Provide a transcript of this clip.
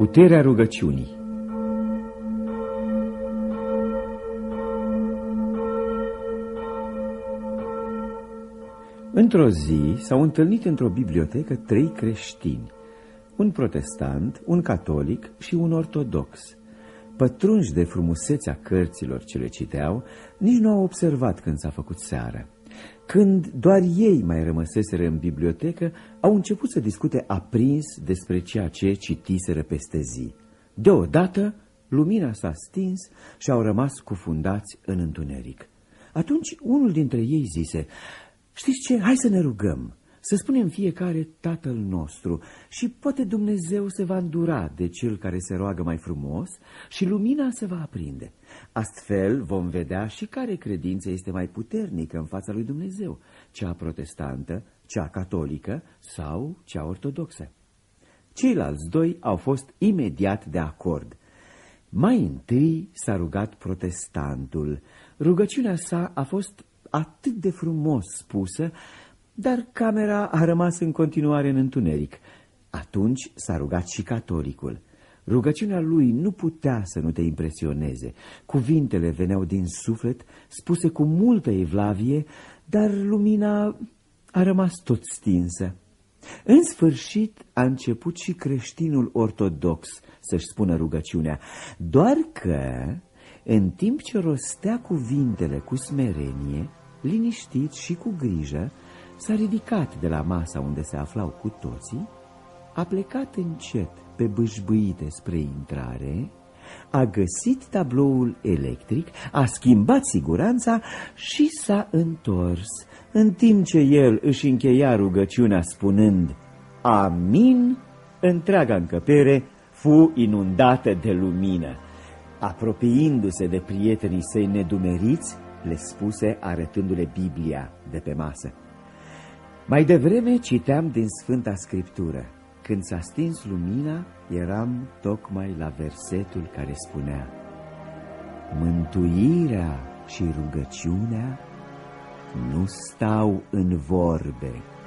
Puterea rugăciunii. Într-o zi s-au întâlnit într-o bibliotecă 3 creștini, un protestant, un catolic și un ortodox. Pătrunși de frumusețea cărților ce le citeau, nici nu au observat când s-a făcut seară. Când doar ei mai rămăseseră în bibliotecă, au început să discute aprins despre ceea ce citiseră peste zi. Deodată, lumina s-a stins și au rămas cufundați în întuneric. Atunci unul dintre ei zise: "Știți ce? Hai să ne rugăm, să spunem fiecare Tatăl nostru și poate Dumnezeu se va îndura de cel care se roagă mai frumos și lumina se va aprinde. Astfel vom vedea și care credință este mai puternică în fața lui Dumnezeu, cea protestantă, cea catolică sau cea ortodoxă." Ceilalți 2 au fost imediat de acord. Mai întâi s-a rugat protestantul. Rugăciunea sa a fost atât de frumos spusă, dar camera a rămas în continuare în întuneric. Atunci s-a rugat și catolicul. Rugăciunea lui nu putea să nu te impresioneze. Cuvintele veneau din suflet, spuse cu multă evlavie, dar lumina a rămas tot stinsă. În sfârșit a început și creștinul ortodox să-și spună rugăciunea, doar că, în timp ce rostea cuvintele cu smerenie, liniștit și cu grijă, s-a ridicat de la masa unde se aflau cu toții, a plecat încet pe bâșbâite spre intrare, a găsit tabloul electric, a schimbat siguranța și s-a întors, în timp ce el își încheia rugăciunea spunând amin, întreaga încăpere fu inundată de lumină. Apropiindu-se de prietenii săi nedumeriți, le spuse arătându-le Biblia de pe masă: "Mai devreme citeam din Sfânta Scriptură. Când s-a stins lumina, eram tocmai la versetul care spunea: mântuirea și rugăciunea nu stau în vorbe,